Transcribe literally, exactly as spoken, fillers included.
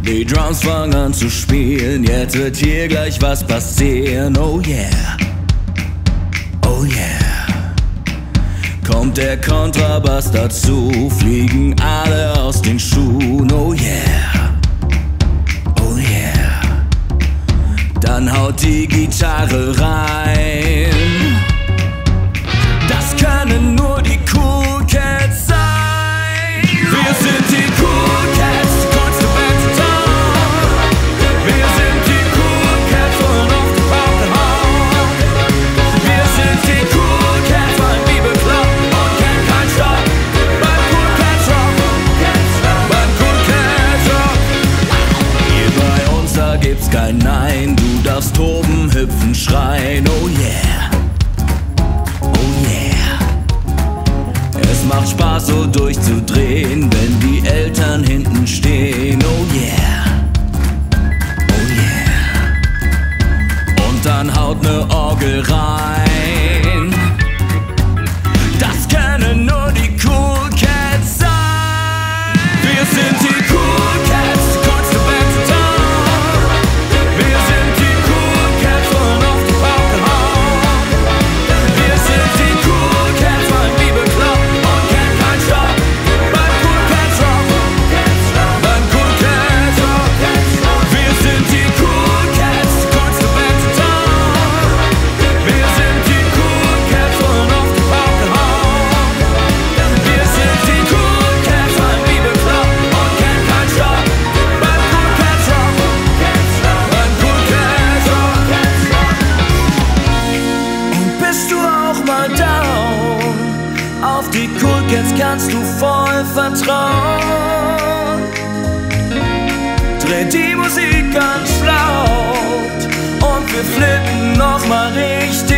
Die Drums fangen an zu spielen, jetzt wird hier gleich was passieren. Oh yeah, oh yeah. Kommt der Kontrabass dazu, fliegen alle aus den Schuhen. Oh yeah, oh yeah. Dann haut die Gitarre rein. Das können nur die Cool Cats sein. Wir sind die Cool Cats, die coolste Band in Town. Wir sind die Cool Cats, wollen auf die Pauke hauen. Wir sind die Cool Cats, wollen wie bekloppt und kennen keinen Stopp. Beim Cool Cats Rock, beim Cool Cats Rock. Hier bei uns, da gibt's kein Nein. Du darfst toben, hüpfen, schreien. Oh yeah, oh yeah. Es macht Spaß, so durchzudrehen, wenn die Eltern hinten stehen. Oh yeah, oh yeah. Und dann haut ne Orgel rein. Das können nur die Cool Cats sein. Wir sind die Cool Cats, die coolste Band in Town. Wir sind die Cool Cats, wollen auf die Pauke hauen. Wir sind die Cool Cats, wollen wie bekloppt und kennen keinen Stopp. Beim Cool Cats Rock, beim Cool Cats Rock. Wir sind die Cool Cats, die coolste Band in Town. Wir sind die Cool Cats, wollen auf die Pauke hauen. Wir sind die Cool Cats, wollen wie bekloppt und kennen keinen Stopp. Beim Cool Cats Rock, beim Cool Cats Rock. Und bist du auch mal down? Auf die Cool Cats kannst du voll vertrauen. Dreh die Musik ganz laut und wir flippen noch mal richtig